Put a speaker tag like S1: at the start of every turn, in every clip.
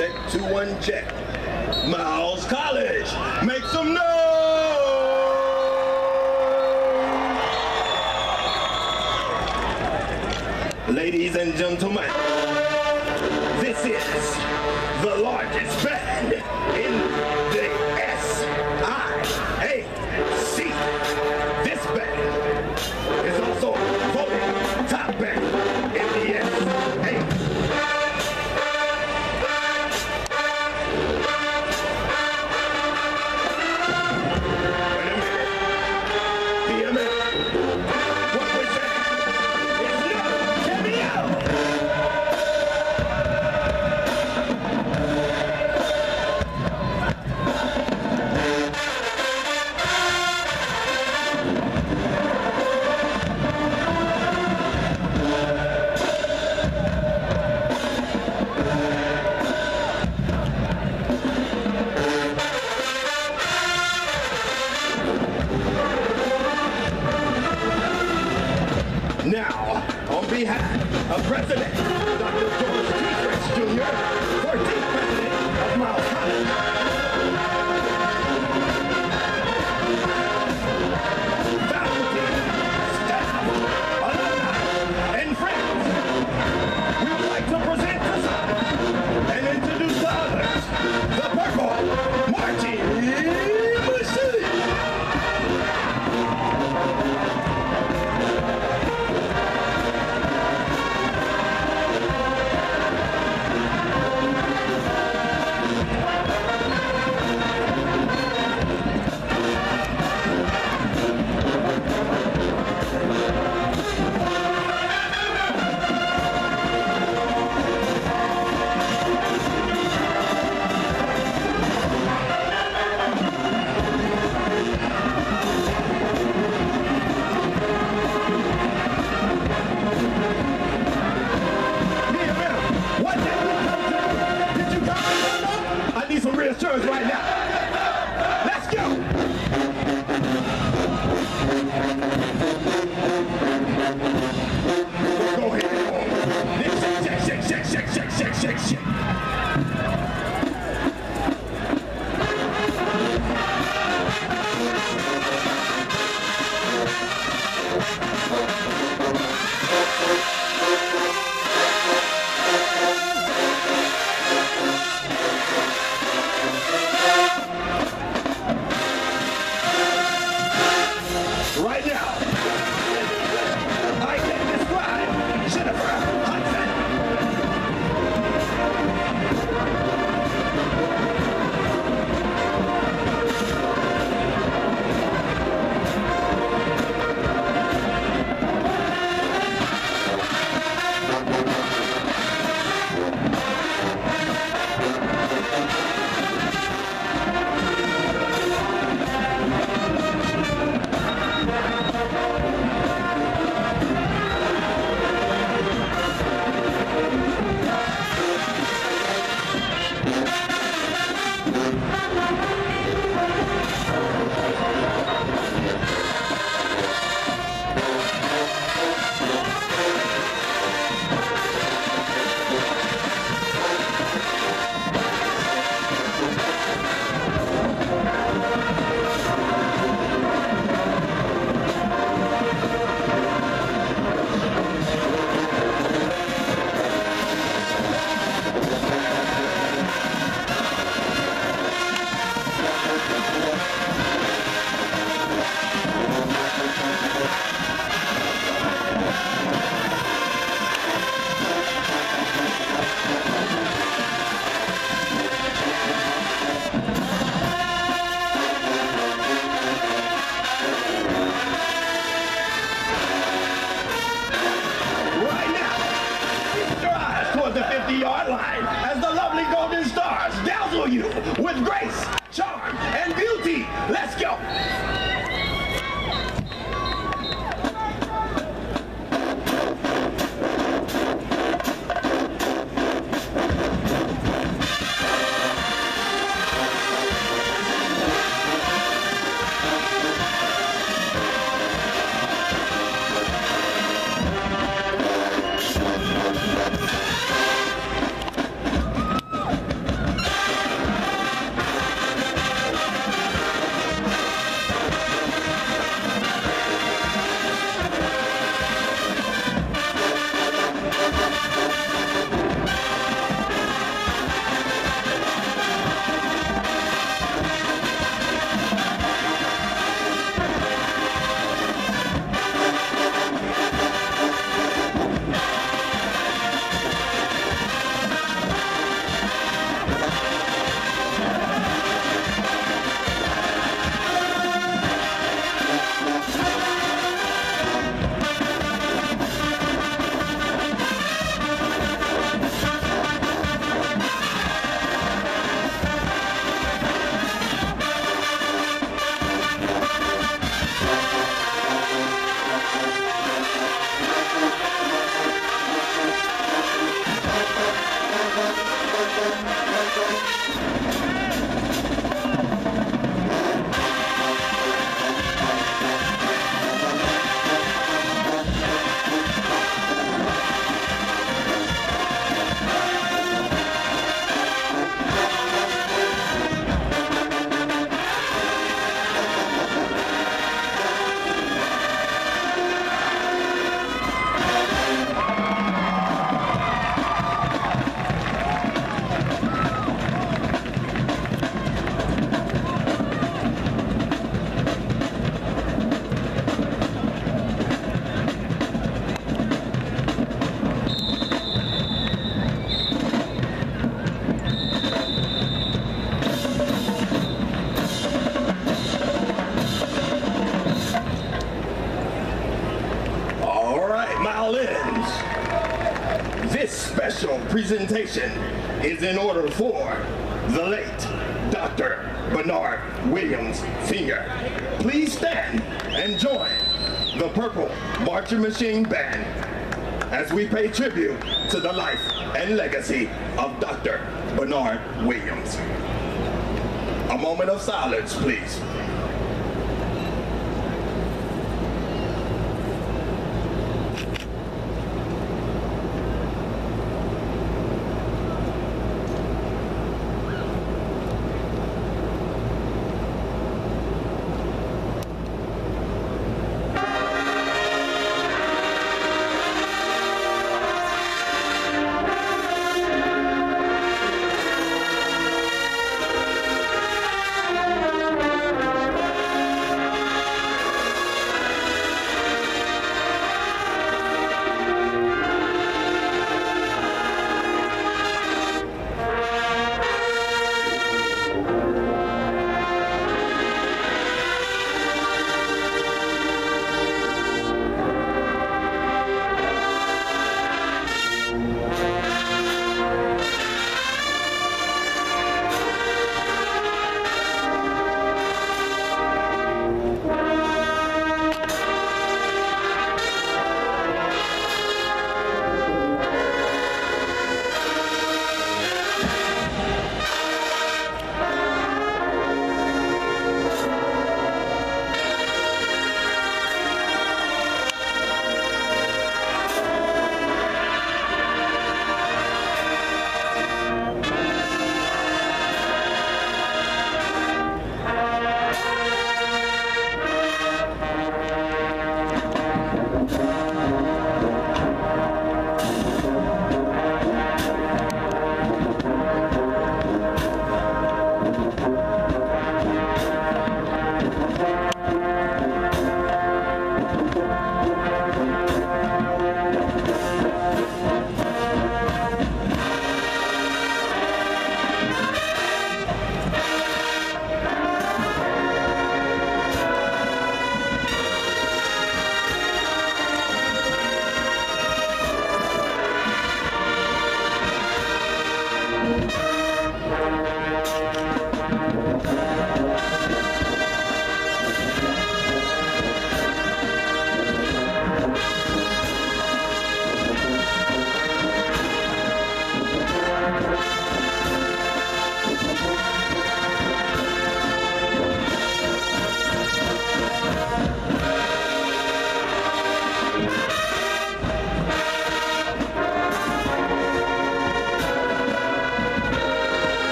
S1: Check, 2-1 check. Miles College, make some noise! Ladies and gentlemen, this is the largest band in the SIAC. This band is also voted top band in the SIAC. Now, on behalf of President Dr. George T. Fritz Jr., 14th President of Miles College, faculty, staff, alumni, and friends, we would like to present to some and introduce to others the Purple Marching Machine. Right now. Let's go. Go ahead. Shake. Right now, I can describe Jennifer Hudson. The 50-yard line as the lovely golden stars dazzle you with grace, charm, and beauty. Let's go. special presentation is in order for the late Dr. Bernard Williams, Sr. Please stand and join the Purple Marching Machine Band as we pay tribute to the life and legacy of Dr. Bernard Williams. A moment of silence, please.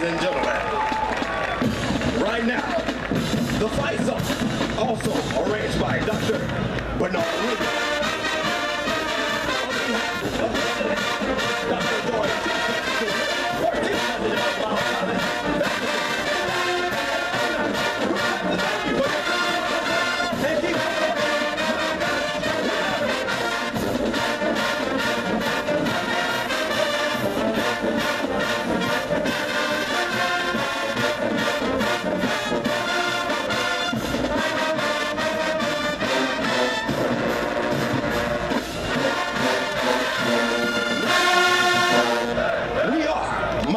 S1: and gentlemen. Right now, the fights are also arranged by Dr. Bernard Williams. On behalf of the Dr. George